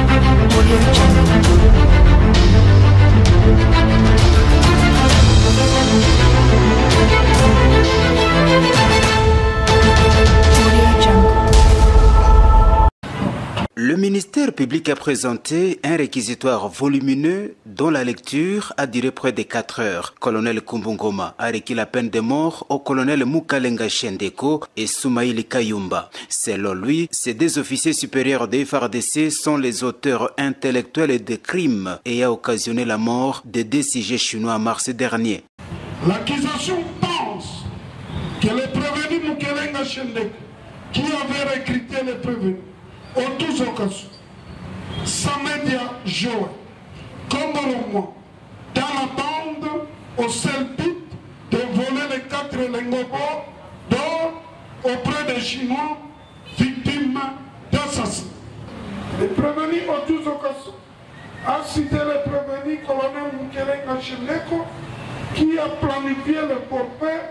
Le ministère public a présenté un réquisitoire volumineux dont la lecture a duré près de 4 heures. Colonel Kumbungoma a requis la peine de mort au colonel Mukalenga Shendeko et Soumaïli Kayumba. Selon lui, ces deux officiers supérieurs des FARDC sont les auteurs intellectuels de crimes ayant occasionné la mort de 2 sujets chinois en mars dernier. L'accusation pense que le prévenu Mukalenga Shendeko, qui avait recruté les prévenus, au tous occasions, Samedia Joe, Komboromwa, dans la bande, au seul but de voler les 4 lingots d'or auprès des Chinois victimes d'assassinats. Les prévenus au tous occasions a cité le prévenu colonel Mukalenga Shendeko qui a planifié le forfait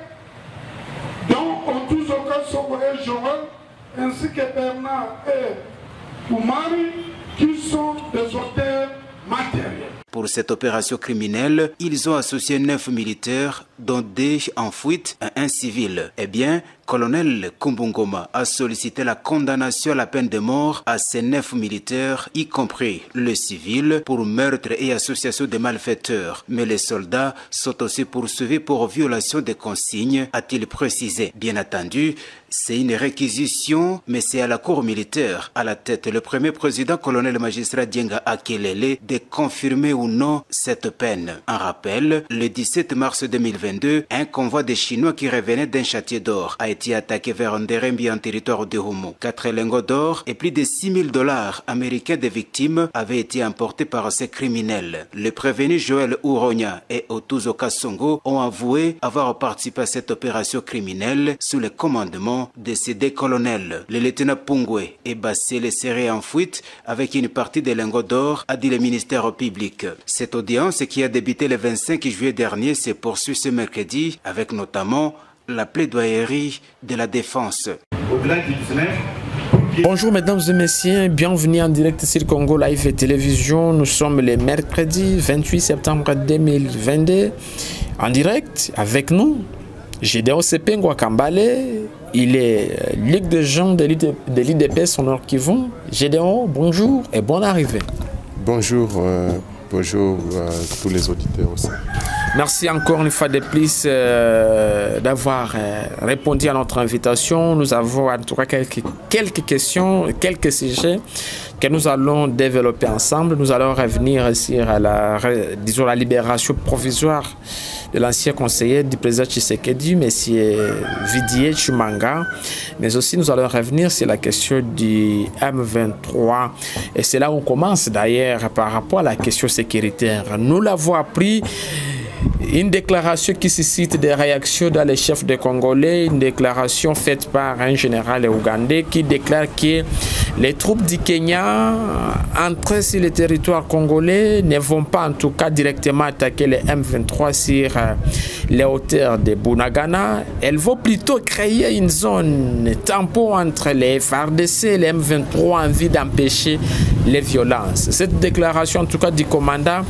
dont au tous occasions voyait Joël ainsi que Bernard et Oumari, qui sont des auteurs matériels. Pour cette opération criminelle, ils ont associé 9 militaires, dont 2 en fuite et 1 civil. Eh bien, colonel Kumbungoma a sollicité la condamnation à la peine de mort à ces 9 militaires, y compris le civil, pour meurtre et association de malfaiteurs. Mais les soldats sont aussi poursuivis pour violation des consignes, a-t-il précisé. Bien entendu, c'est une réquisition, mais c'est à la cour militaire, à la tête le premier président colonel magistrat Dienga Akelele, de confirmer ou non cette peine. En rappel, le 17 mars 2022, un convoi de Chinois qui revenait d'un châtier d'or a été attaqué vers Nderembi en territoire de Homo. 4 lingots d'or et plus de $6,000 américains de victimes avaient été emportés par ces criminels. Les prévenus Joël Ouronia et Otuzo Kasongo ont avoué avoir participé à cette opération criminelle sous le commandement de ces 2 colonels. Le lieutenant Pungwe et Bassé les serrés en fuite avec une partie des lingots d'or, a dit le ministère public. Cette audience qui a débuté le 25 juillet dernier se poursuit ce mercredi avec notamment la plaidoyerie de la défense. Bonjour mesdames et messieurs, bienvenue en direct sur Congo Live et Télévision. Nous sommes le mercredi 28 septembre 2022. En direct avec nous, Gédéon Sepengwa Kambale. Il est Ligue de gens de l'IDPS au Nord Kivu. Gédéon, bonjour et bonne arrivée. Bonjour, bonjour à tous les auditeurs aussi. Merci encore une fois de plus d'avoir répondu à notre invitation. Nous avons en tout cas quelques questions, quelques sujets que nous allons développer ensemble. Nous allons revenir sur la libération provisoire de l'ancien conseiller du président Tshisekedi, M. Vidier Chumanga. Mais aussi nous allons revenir sur la question du M23. Et c'est là où on commence d'ailleurs par rapport à la question sécuritaire. Nous l'avons appris. Une déclaration qui suscite des réactions dans les chefs des Congolais, une déclaration faite par un général ougandais qui déclare que les troupes du Kenya entrées sur le territoire congolais ne vont pas en tout cas directement attaquer les M23 sur les hauteurs de Bunagana. Elles vont plutôt créer une zone tampon entre les FARDC et les M23 en vue d'empêcher les violences. Cette déclaration en tout cas du commandant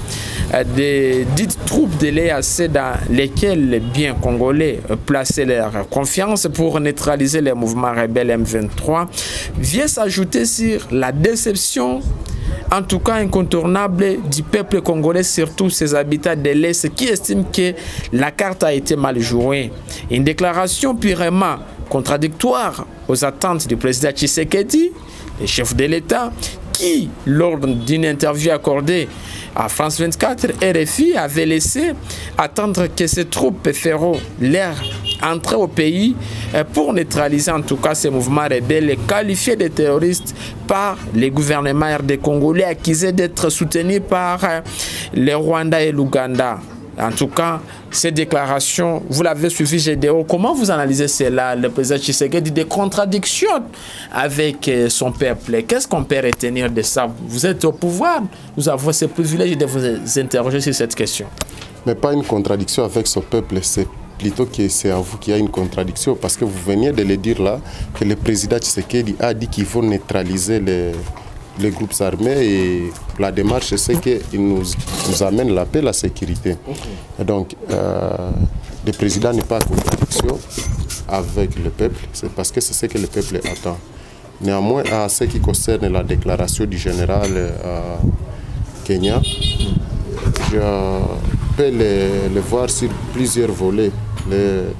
des dites troupes de l'EAC dans lesquelles les biens congolais plaçaient leur confiance pour neutraliser les mouvements rebelles M23 vient s'ajouter sur la déception en tout cas incontournable du peuple congolais, surtout ses habitants de l'Est qui estiment que la carte a été mal jouée. Une déclaration purement contradictoire aux attentes du président Tshisekedi, le chef de l'État, qui, lors d'une interview accordée à France 24, RFI avait laissé attendre que ces troupes feront leur entrée au pays pour neutraliser en tout cas ces mouvements rebelles qualifiés de terroristes par les gouvernements RD congolais accusés d'être soutenus par le Rwanda et l'Ouganda. En tout cas, ces déclarations, vous l'avez suivi, Gédéon. Comment vous analysez cela, le président Tshisekedi, des contradictions avec son peuple? Qu'est-ce qu'on peut retenir de ça? Vous êtes au pouvoir, nous avons ce privilège de vous interroger sur cette question. Mais pas une contradiction avec son peuple, c'est plutôt que c'est à vous qu'il y a une contradiction, parce que vous veniez de le dire là, que le président Tshisekedi a dit qu'il faut neutraliser les groupes armés et la démarche, c'est qu'ils nous amènent la paix, la sécurité. Et donc, le président n'est pas en contradiction avec le peuple, c'est parce que c'est ce que le peuple attend. Néanmoins, en ce qui concerne la déclaration du général Kenya, je peux le voir sur plusieurs volets. Le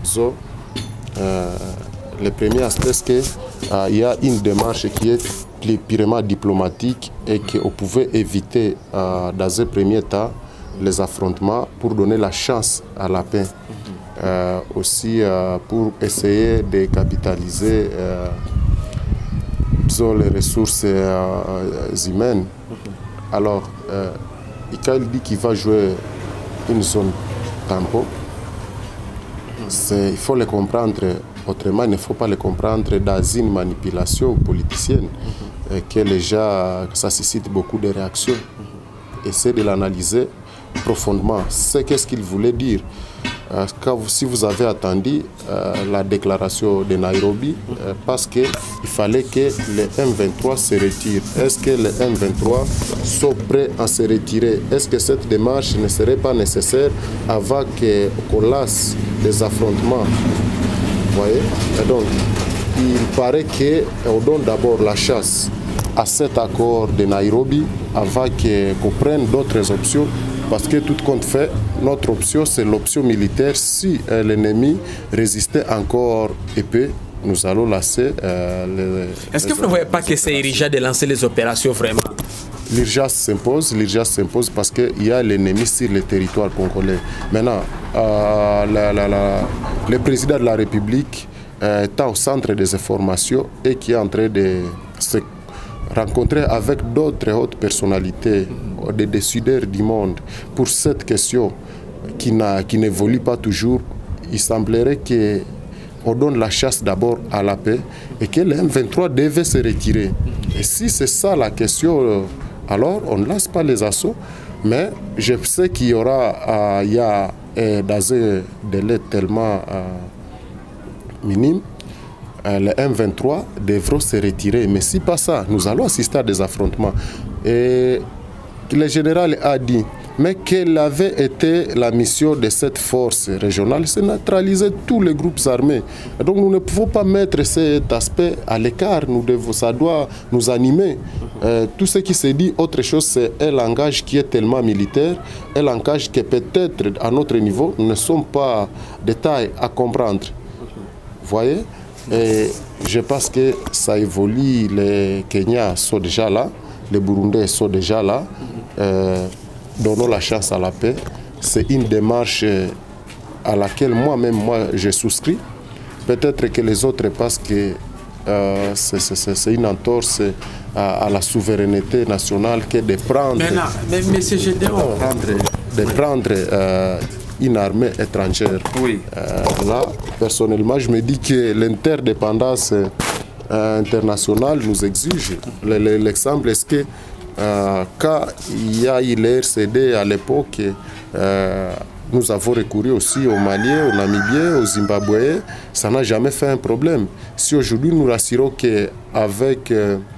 premier aspect, c'est qu'il y a une démarche qui est purement diplomatique et qu'on pouvait éviter dans un premier temps les affrontements pour donner la chance à la paix. Aussi pour essayer de capitaliser les ressources humaines. Alors, quand il dit qu'il va jouer une zone tampon, il faut le comprendre autrement, il ne faut pas le comprendre dans une manipulation politicienne ça suscite beaucoup de réactions. Essayez de l'analyser profondément. C'est qu'est-ce qu'il voulait dire. Si vous avez attendu la déclaration de Nairobi, parce qu'il fallait que les M23 se retirent. Est-ce que les M23 sont prêts à se retirer? Est-ce que cette démarche ne serait pas nécessaire avant qu'on lasse les affrontements? Vous voyez? Et donc, il paraît qu'on donne d'abord la chasse à cet accord de Nairobi avant qu'on prenne d'autres options. Parce que tout compte fait, notre option, c'est l'option militaire. Si l'ennemi résistait encore épais, nous allons lasser Est-ce que vous ne voyez pas que c'est urgent de lancer les opérations vraiment? L'urgence s'impose parce qu'il y a l'ennemi sur le territoire congolais. Maintenant, le président de la République est au centre des informations et qui est en train de se rencontrer avec d'autres hautes personnalités, des décideurs du monde, pour cette question qui n'évolue pas toujours. Il semblerait qu'on donne la chasse d'abord à la paix et que les M23 devaient se retirer. Et si c'est ça la question, alors on ne lance pas les assauts. Mais je sais qu'il y aura, dans un délai tellement minime, les M23 devront se retirer. Mais si pas ça, nous allons assister à des affrontements. Et le général a dit, mais quelle avait été la mission de cette force régionale? C'est neutraliser tous les groupes armés. Et donc nous ne pouvons pas mettre cet aspect à l'écart. Ça doit nous animer. Tout ce qui se dit, autre chose, c'est un langage qui est tellement militaire, un langage qui peut-être à notre niveau ne sont pas détails à comprendre. Vous voyez? Et je pense que ça évolue, les Kenyans sont déjà là, les Burundais sont déjà là. Donnons la chance à la paix. C'est une démarche à laquelle moi-même je souscris. Peut-être que les autres parce que c'est une entorse à la souveraineté nationale que de prendre, une armée étrangère. Oui. Là, personnellement, je me dis que l'interdépendance internationale nous exige. L'exemple est que quand il y a eu les RCD à l'époque, nous avons recouru aussi aux Maliens, aux Namibiens, aux Zimbabwéens. Ça n'a jamais fait un problème. Si aujourd'hui nous rassurons qu'avec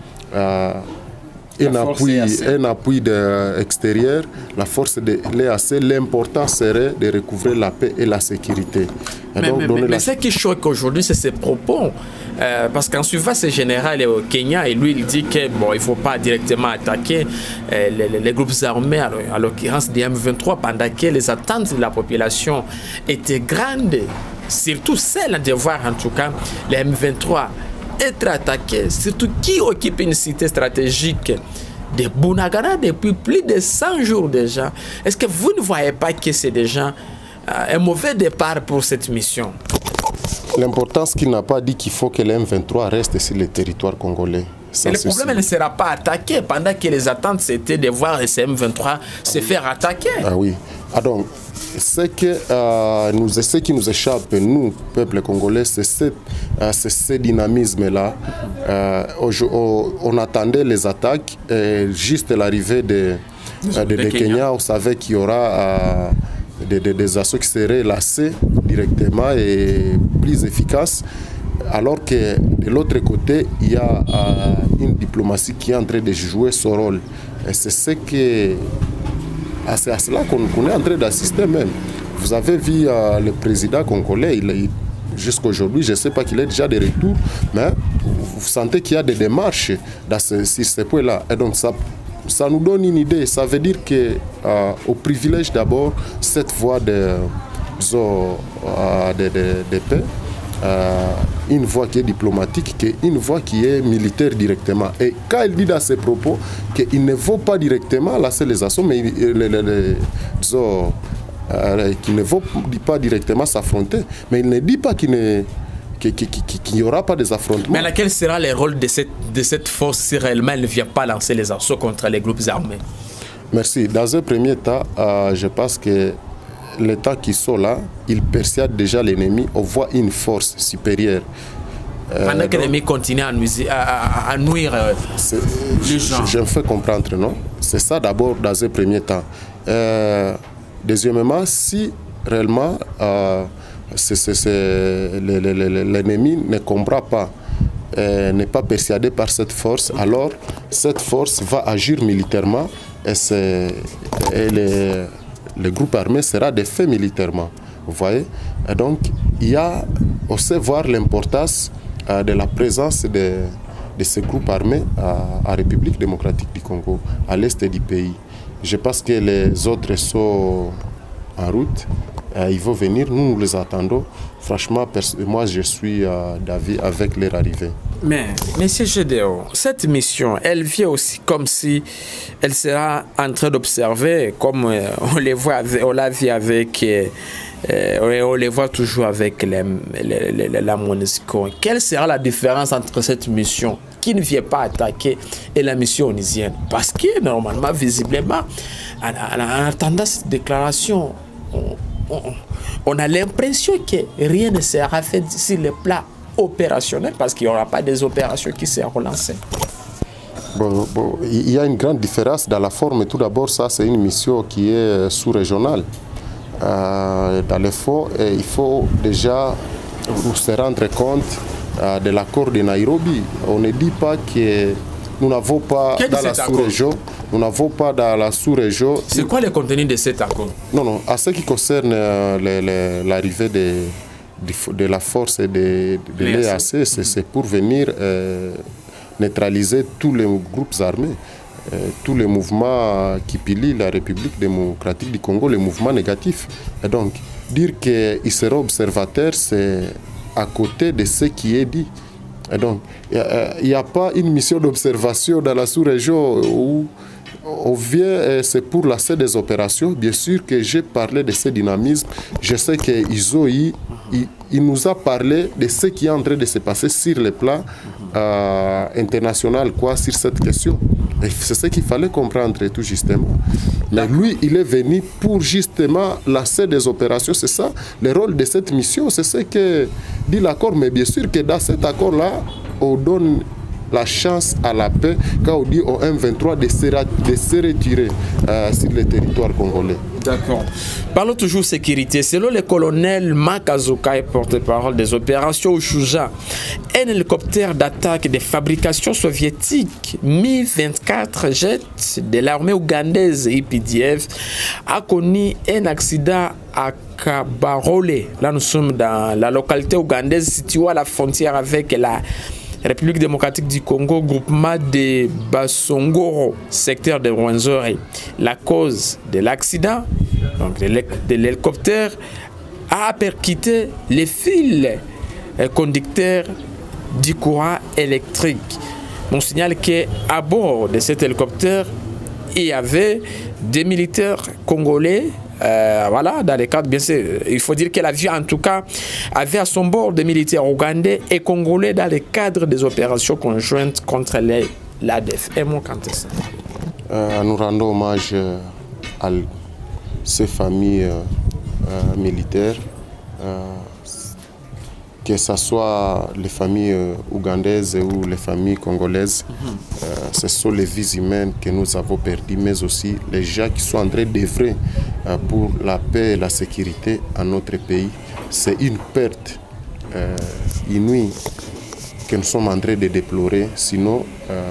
un appui extérieur, la force de l'EAC, l'important serait de recouvrer la paix et la sécurité. Mais ce qui choque aujourd'hui, c'est ces propos. Parce qu'en suivant ce général au Kenya, et lui, il dit qu'il ne faut pas directement attaquer les groupes armés, à l'occurrence des M23, pendant que les attentes de la population étaient grandes, surtout celles de voir en tout cas les M23 être attaqués, surtout qui occupe une cité stratégique de Bunagana depuis plus de 100 jours déjà. Est-ce que vous ne voyez pas que c'est déjà un mauvais départ pour cette mission? L'important, c'est qu'il n'a pas dit qu'il faut que les M23 restent sur le territoire congolais. Et le problème ne sera pas attaqué pendant que les attentes c'était de voir les M23 se faire attaquer. Ah oui. Ah donc, ce qui nous échappe, nous, peuple congolais, c'est ce dynamisme-là. On attendait les attaques, juste l'arrivée de Kenya, on savait qu'il y aura des assauts qui seraient lancés directement et plus efficaces. alors que de l'autre côté, il y a une diplomatie qui est en train de jouer son rôle. Et c'est à cela qu'on est en train d'assister même. Vous avez vu le président congolais, jusqu'à aujourd'hui, je ne sais pas qu'il est déjà de retour, mais vous sentez qu'il y a des démarches sur ce point-là. Et donc ça nous donne une idée. Ça veut dire qu'au privilège d'abord cette voie de paix, une voie qui est diplomatique, une voie qui est militaire directement. Et quand il dit dans ses propos qu'il ne faut pas directement lasser les assauts, mais qu'il ne faut pas directement s'affronter, mais il ne dit pas qu'il n'y aura pas des affrontements. Mais quel sera le rôle de cette force si réellement elle ne vient pas lancer les assauts contre les groupes armés? Merci. Dans un premier temps, je pense que l'État qui sont là, ils persuadent déjà l'ennemi, on voit une force supérieure. Pendant que l'ennemi continue à nuire les gens. Je me fais comprendre, non? C'est ça d'abord dans un premier temps. Deuxièmement, si réellement l'ennemi ne comprend pas, n'est pas persuadé par cette force, alors cette force va agir militairement et le groupe armé sera défait militairement. Vous voyez? Et donc, il y a aussi voir l'importance de la présence de ce groupe armé à République démocratique du Congo, à l'est du pays. Je pense que les autres sont en route. Ils vont venir, nous les attendons. Franchement, moi je suis d'avis avec leur arrivée. Mais, M. Gédéon, cette mission, elle vient aussi comme si elle sera en train d'observer, comme on l'a vu avec, on les voit toujours avec la MONUSCO. Quelle sera la différence entre cette mission qui ne vient pas attaquer et la mission onisienne? Parce que normalement, visiblement, en attendant cette déclaration, on a l'impression que rien ne sera fait sur le plan opérationnel, parce qu'il n'y aura pas des opérations qui seront lancées. Il y a une grande différence dans la forme. Tout d'abord, ça c'est une mission qui est sous-régionale. Dans le fond, il faut déjà se rendre compte de l'accord de Nairobi. On ne dit pas que nous n'avons pas dans la sous-région. Nous n'avons pas dans la sous-région. C'est quoi le contenu de cet accord? Non, à ce qui concerne l'arrivée de la force et de l'EAC, c'est pour venir neutraliser tous les groupes armés, tous les mouvements qui pilient la République démocratique du Congo, les mouvements négatifs. Et donc, dire qu'ils seront observateurs, c'est à côté de ce qui est dit. Et donc, il n'y a pas une mission d'observation dans la sous-région où on vient, c'est pour lancer des opérations. Bien sûr que j'ai parlé de ce dynamisme. Je sais qu'Izoï, il nous a parlé de ce qui est en train de se passer sur le plan international, sur cette question. C'est ce qu'il fallait comprendre tout justement. Mais lui, il est venu pour justement lancer des opérations. C'est ça, le rôle de cette mission. C'est ce que dit l'accord. Mais bien sûr que dans cet accord-là, on donne la chance à la paix quand on dit au M23 de se retirer sur le territoire congolais. D'accord. Parlons toujours sécurité. Selon le colonel Makazuka, porte-parole des opérations Ushuja, un hélicoptère d'attaque de fabrication soviétique Mi-24 jet de l'armée ougandaise IPDF a connu un accident à Kabarole. Là, nous sommes dans la localité ougandaise située à la frontière avec la République démocratique du Congo, groupement de Basongoro, secteur de Rwenzori. La cause de l'accident, donc de l'hélicoptère, a percuté les fils conducteurs du courant électrique. On signale qu'à bord de cet hélicoptère, il y avait des militaires congolais. Voilà, dans les cadres, bien sûr, il faut dire que l'avion, en tout cas, avait à son bord des militaires ougandais et congolais dans le cadre des opérations conjointes contre l'ADF. Et mon candidat. Nous rendons hommage à ces familles militaires, que ce soit les familles ougandaises ou les familles congolaises. Ce sont les vies humaines que nous avons perdues, mais aussi les gens qui sont en train d'œuvrer pour la paix et la sécurité à notre pays. C'est une perte inouïe que nous sommes en train de déplorer. Sinon,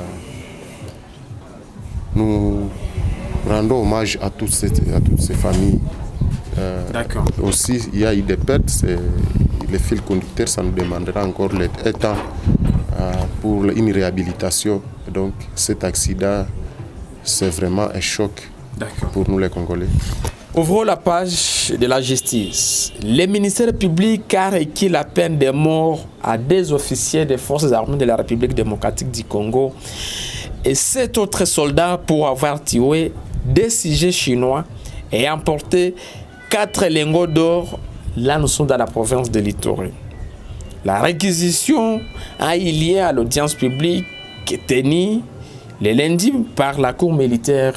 nous rendons hommage à toutes ces familles. D'accord. Aussi, il y a eu des pertes. Les fils conducteurs, ça nous demandera encore le temps pour une réhabilitation. Donc, cet accident, c'est vraiment un choc pour nous les Congolais. Ouvrons la page de la justice. Le ministère public a requis la peine de mort à des officiers des forces armées de la République démocratique du Congo et 7 autres soldats pour avoir tué des sujets chinois et emporté 4 lingots d'or. Là, nous sommes dans la province de l'Ituri. La réquisition a eu lieu à l'audience publique tenue le lundi par la cour militaire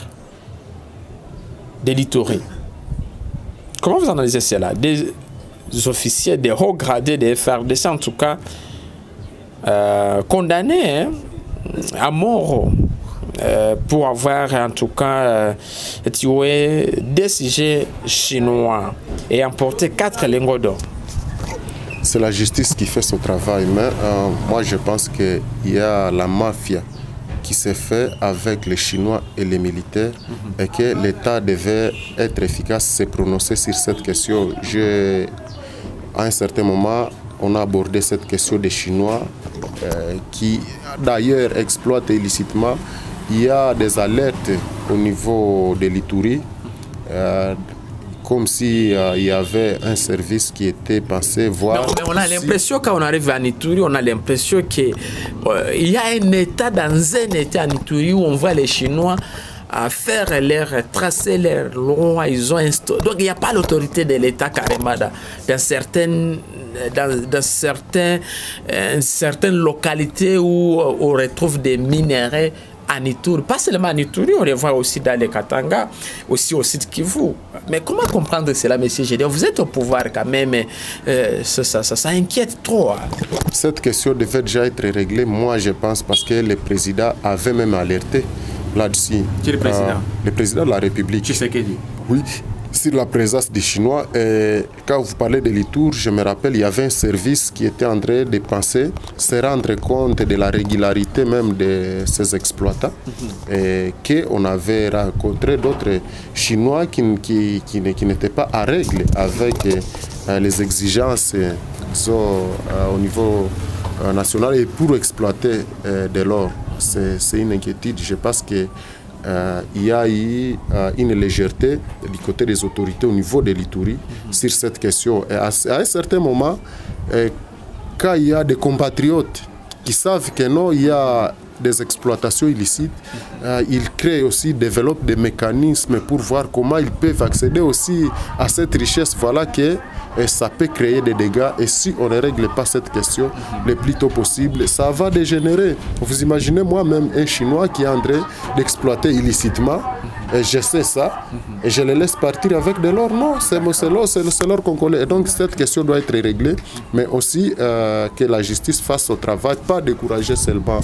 de l'Ituri. Comment vous analysez cela? Des officiers, des hauts gradés des FARDC, en tout cas, condamnés à mort pour avoir, en tout cas, tué des sujets chinois et emporté 4 lingots d'or. C'est la justice qui fait son travail, mais moi je pense qu'il y a la mafia qui s'est fait avec les Chinois et les militaires et que l'État devait être efficace, se prononcer sur cette question. À un certain moment, on a abordé cette question des Chinois qui d'ailleurs exploitent illicitement. Il y a des alertes au niveau de l'Ituri, comme s'il y avait un service qui était pensé voir... Non, mais on a l'impression quand on arrive à Ituri, on a l'impression qu'il y a un État dans un État en Ituri où on voit les Chinois à faire tracer leurs lois, ils ont donc il n'y a pas l'autorité de l'État carrément dans certaines localités où on retrouve des minerais en Ituri. Pas seulement en Ituri, on les voit aussi dans les Katanga, aussi au sud Kivu. Mais comment comprendre cela, monsieur Gédéon? Vous êtes au pouvoir quand même, ça inquiète trop. Hein. Cette question devait déjà être réglée, moi je pense, parce que le président avait même alerté là-dessus. Qui est le président? Le président de la République. Tshisekedi. Oui, sur la présence des Chinois. Et quand vous parlez de l'Ituri, je me rappelle, il y avait un service qui était en train de penser, se rendre compte de la régularité même de ces exploitants. Et qu'on avait rencontré d'autres Chinois qui n'étaient pas à règle avec les exigences au niveau national et pour exploiter de l'or. C'est une inquiétude. Je pense que il y a eu une légèreté du côté des autorités au niveau de l'Ituri sur cette question. Et à un certain moment, quand il y a des compatriotes qui savent que non, il y a des exploitations illicites, ils créent aussi, développent des mécanismes pour voir comment ils peuvent accéder aussi à cette richesse. Voilà que ça peut créer des dégâts et si on ne règle pas cette question le plus tôt possible, ça va dégénérer. Vous imaginez moi-même un Chinois qui est en train d'exploiter illicitement, et je sais ça, et je le laisse partir avec de l'or. Non, c'est l'or congolais. Et donc cette question doit être réglée, mais aussi que la justice fasse son travail, pas décourager seulement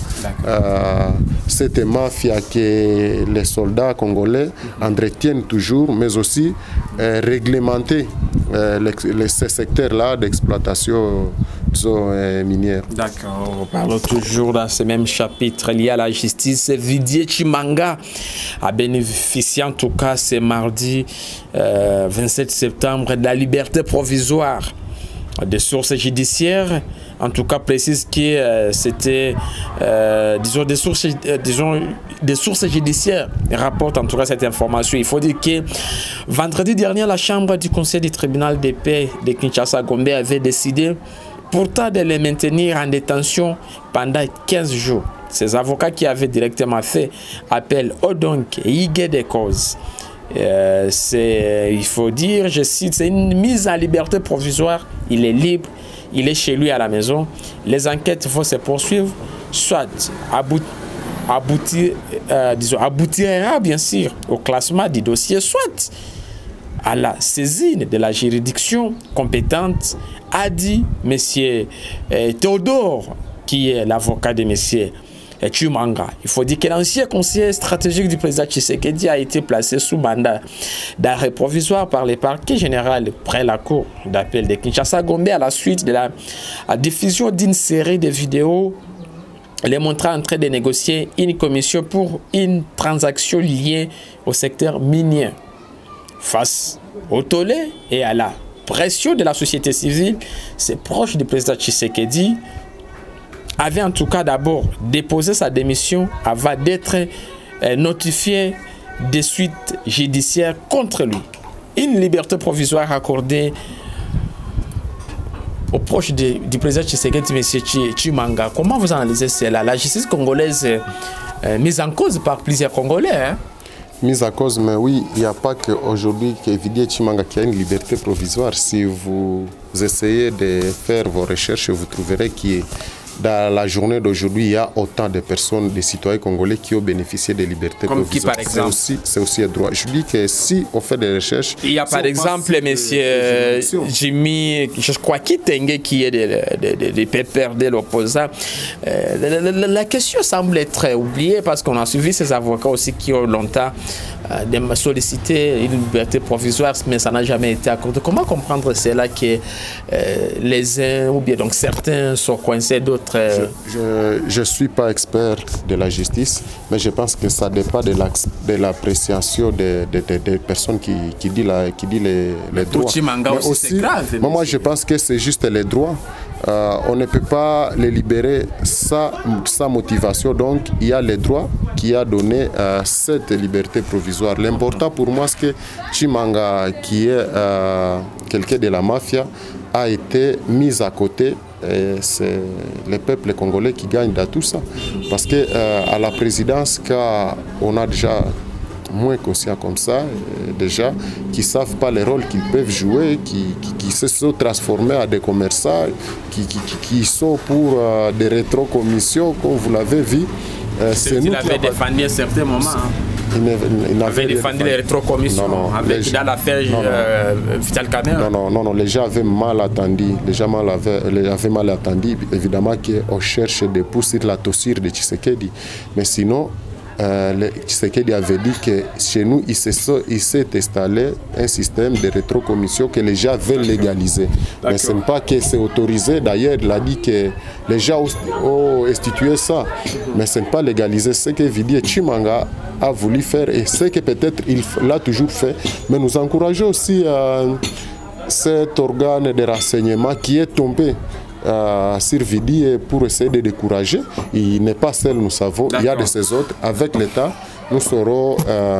cette mafia que les soldats congolais entretiennent toujours, mais aussi réglementer ces secteurs-là d'exploitation minière. D'accord, on parle toujours dans ce même chapitre lié à la justice. Didier Chimanga a bénéficié en tout cas ce mardi 27 septembre de la liberté provisoire. Des sources judiciaires, en tout cas précisent que c'était, des sources judiciaires rapportent en tout cas cette information. Il faut dire que vendredi dernier, la chambre du conseil du tribunal de paix de Kinshasa-Gombe avait décidé pourtant de les maintenir en détention pendant 15 jours. Ces avocats qui avaient directement fait appel au donc Higué des causes. Il faut dire, je cite, c'est une mise en liberté provisoire. Il est libre, il est chez lui à la maison. Les enquêtes vont se poursuivre, soit aboutira bien sûr au classement du dossier, soit à la saisine de la juridiction compétente, a dit M. Théodore, qui est l'avocat de M. Chimanga. Il faut dire que l'ancien conseiller stratégique du président Tshisekedi a été placé sous mandat d'arrêt provisoire par le parquet général près la cour d'appel de Kinshasa Gombe à la suite de la diffusion d'une série de vidéos les montrant en train de négocier une commission pour une transaction liée au secteur minier. Face au tollé et à la pression de la société civile, ses proches du président Tshisekedi avaient en tout cas d'abord déposé sa démission avant d'être notifié des suites judiciaires contre lui. Une liberté provisoire accordée aux proches du président Tshisekedi, M. Chimanga. Comment vous analysez cela? La justice congolaise mise en cause par plusieurs Congolais. Hein? Mise en cause, mais oui, il n'y a pas qu'aujourd'hui que Didier Chimanga qui a une liberté provisoire. Si vous essayez de faire vos recherches, vous trouverez que dans la journée d'aujourd'hui, il y a autant de personnes, des citoyens congolais qui ont bénéficié des libertés comme provisoires. Qui, par exemple? C'est aussi un droit. Je dis que si on fait des recherches... Il y a par exemple monsieur Jimmy, je crois, Kitenge, qui est des PPR de l'opposant. La question semble être oubliée parce qu'on a suivi ces avocats aussi qui ont longtemps sollicité une liberté provisoire, mais ça n'a jamais été accordé. Comment comprendre cela que les uns, ou bien donc certains sont coincés, d'autres... Je ne suis pas expert de la justice, mais je pense que ça dépend de l'appréciation des personnes qui disent les droits. Mais aussi, grave, moi, je pense que c'est juste les droits. On ne peut pas les libérer sans motivation. Donc, il y a les droits qui a donné cette liberté provisoire. L'important pour moi, c'est que Chimanga, qui est quelqu'un de la mafia, a été mis à côté. C'est le peuple congolais qui gagne dans tout ça. Parce que à la présidence, on a déjà moins conscients comme ça, déjà, qui ne savent pas le rôle qu'ils peuvent jouer, qui se sont transformés en des commerçants, qui sont pour des rétrocommissions, comme vous l'avez vu. Il avait défendu à certains moments. Il avait défendu les rétrocommissions dans l'affaire Vital Kamerhe. Non, les gens avaient mal attendu. Les gens avaient mal attendu. Évidemment qu'on cherche des pouces sur la tossure de Tshisekedi. Mais sinon, Tshisekedi avait dit que chez nous, il s'est installé un système de rétrocommission que les gens veulent légaliser. Mais ce n'est pas que c'est autorisé. D'ailleurs, il a dit que les gens ont institué ça. Mais ce n'est pas légalisé. Ce que Didier Chimanga a voulu faire et ce que peut-être il l'a toujours fait. Mais nous encourageons aussi cet organe de renseignement qui est tombé sur Vidi pour essayer de décourager. Il n'est pas seul, nous savons. Il y a de ces autres. Avec l'État, nous saurons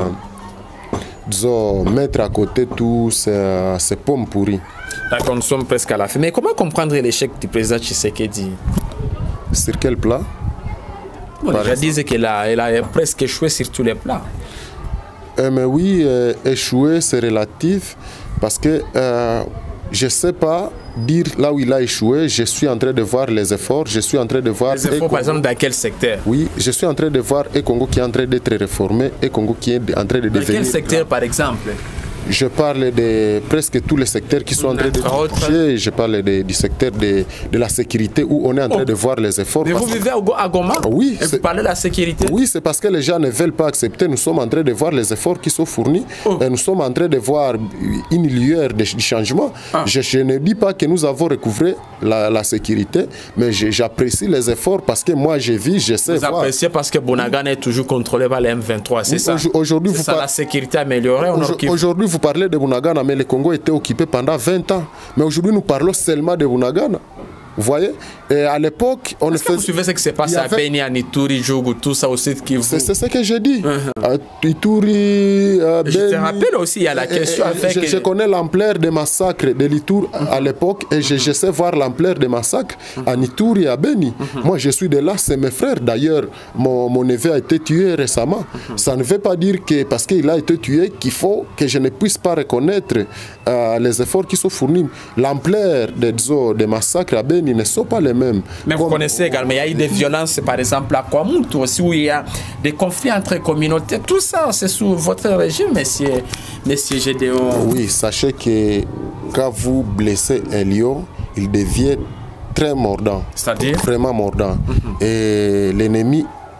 mettre à côté tous ces pommes pourries. D'accord, nous sommes presque à la fin. Mais comment comprendre l'échec du président Tshisekedi? Sur quel plan? Je disais qu'il a presque échoué sur tous les plans. Mais oui, échouer, c'est relatif. Parce que je ne sais pas dire là où il a échoué. Je suis en train de voir les efforts. Je suis en train de voir... Les efforts, par exemple, dans quel secteur? Oui, je suis en train de voir Congo qui est en train d'être réformé et Congo qui est en train de devenir... Dans quel secteur, par exemple? Je parle de presque tous les secteurs qui sont en train de toucher. Je parle du secteur de la sécurité où on est en train de voir les efforts. Mais vous vivez à Goma? Oui. Et vous parlez de la sécurité? Oui, c'est parce que les gens ne veulent pas accepter. Nous sommes en train de voir les efforts qui sont fournis. Et nous sommes en train de voir une lueur de changement. Je ne dis pas que nous avons recouvré la sécurité, mais j'apprécie les efforts parce que moi, je vis, je sais voir. Vous appréciez parce que Bunagana est toujours contrôlé par les M23, c'est ça? Aujourd'hui, c'est ça la sécurité améliorée? Aujourd'hui, vous parlez de Bunagana, mais le Congo était occupé pendant 20 ans. Mais aujourd'hui, nous parlons seulement de Bunagana. Vous voyez? Et à l'époque, on faisait... Vous suivez ce qui se passe à Beni, à Ituri, Djougou, tout ça aussi qui vous... C'est ce que j'ai dit. Ituri, Beni... Je te rappelle aussi, il y a la question avec... Je connais l'ampleur des massacres de l'Ituri à l'époque et je sais voir l'ampleur des massacres à Ituri et à Beni. Moi, je suis de là, c'est mes frères. D'ailleurs, mon neveu a été tué récemment. Ça ne veut pas dire que parce qu'il a été tué qu'il faut que je ne puisse pas reconnaître les efforts qui sont fournis. L'ampleur des massacres à Beni ne sont pas les mêmes. Mais vous connaissez également, il y a eu des violences, par exemple, à Kwamutu aussi, où il y a des conflits entre communautés. Tout ça, c'est sous votre régime, monsieur Gédéon. Oui, sachez que quand vous blessez un lion, il devient très mordant. C'est-à-dire? Vraiment mordant. Et l'ennemi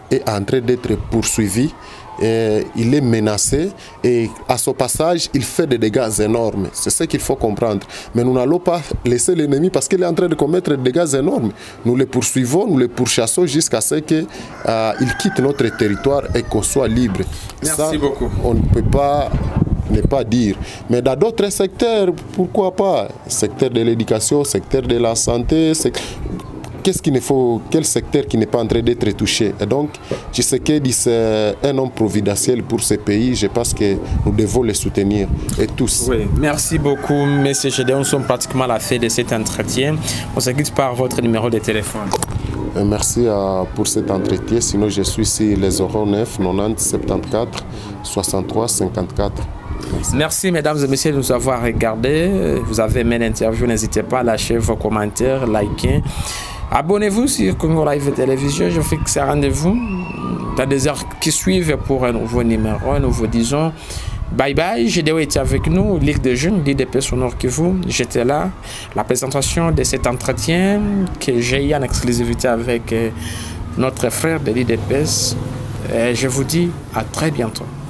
est en train d'être poursuivi. Il est menacé et à son passage, il fait des dégâts énormes. C'est ce qu'il faut comprendre. Mais nous n'allons pas laisser l'ennemi parce qu'il est en train de commettre des dégâts énormes. Nous le poursuivons, nous le pourchassons jusqu'à ce qu'il quitte notre territoire et qu'on soit libre. Merci beaucoup. On ne peut pas ne pas dire. Mais dans d'autres secteurs, pourquoi pas? Secteur de l'éducation, secteur de la santé, qu'est-ce qu'il ne faut, quel secteur qui n'est pas en train d'être touché? Et donc, Tshisekedi, c'est un homme providentiel pour ce pays. Je pense que nous devons le soutenir, et tous. Oui, merci beaucoup, M. Gédéon. Nous sommes pratiquement à la fin de cet entretien. On se quitte par votre numéro de téléphone. Merci pour cet entretien. Sinon, je suis sur les 09 90 74 63 54. Merci mesdames et messieurs de nous avoir regardés. Vous avez aimé l'interview, n'hésitez pas à lâcher vos commentaires, liker. Abonnez-vous sur Congo Live Télévision. Je fixe un rendez-vous dans des heures qui suivent pour un nouveau numéro, un nouveau disons. Bye bye, Gédéon était avec nous, Ligue des Jeunes, l'IDPS au Nord Kivu. J'étais là. La présentation de cet entretien que j'ai eu en exclusivité avec notre frère de l'IDPS. Je vous dis à très bientôt.